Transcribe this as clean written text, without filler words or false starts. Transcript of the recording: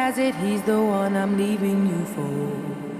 has it he's the one I'm leaving you for.